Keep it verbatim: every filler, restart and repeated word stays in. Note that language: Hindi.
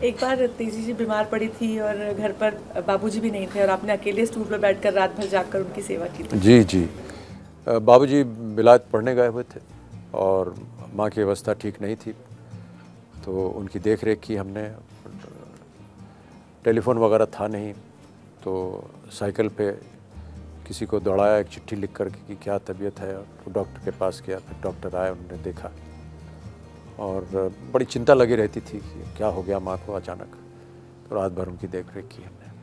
एक बार तेजी जी बीमार पड़ी थी और घर पर बाबूजी भी नहीं थे और आपने अकेले स्टूल पर बैठकर रात भर जागकर उनकी सेवा की थी। जी जी, बाबूजी विलायत पढ़ने गए हुए थे और माँ की अवस्था ठीक नहीं थी, तो उनकी देख रेख की हमने। टेलीफोन वगैरह था नहीं, तो साइकिल पे किसी को दौड़ाया एक चिट्ठी लिख कर कि क्या तबीयत है, तो डॉक्टर के पास गया। फिर डॉक्टर आए, उन्होंने देखा और बड़ी चिंता लगी रहती थी कि क्या हो गया माँ को अचानक। तो रात भर उनकी देख रेख की हमने।